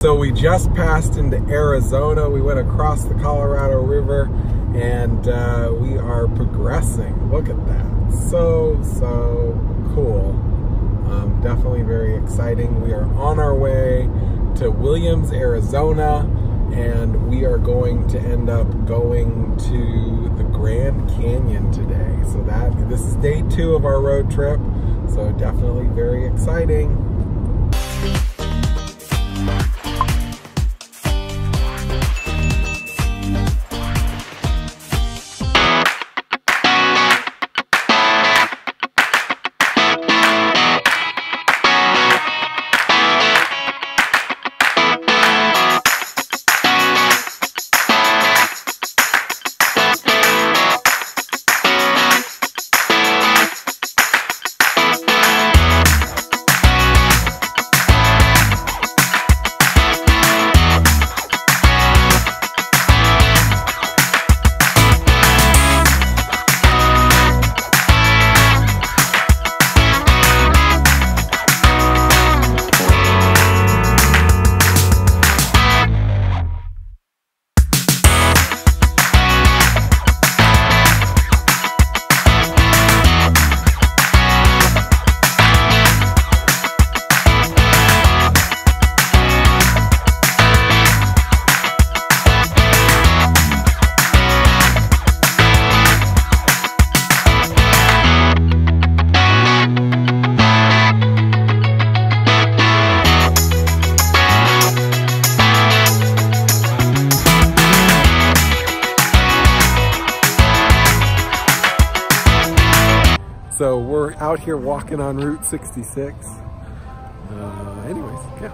So we just passed into Arizona. We went across the Colorado River and we are progressing. Look at that. So cool. Definitely very exciting. We are on our way to Williams, Arizona, and we are going to end up going to the Grand Canyon today. So this is day 2 of our road trip. So definitely very exciting. So we're out here walking on Route 66. Anyways, yeah.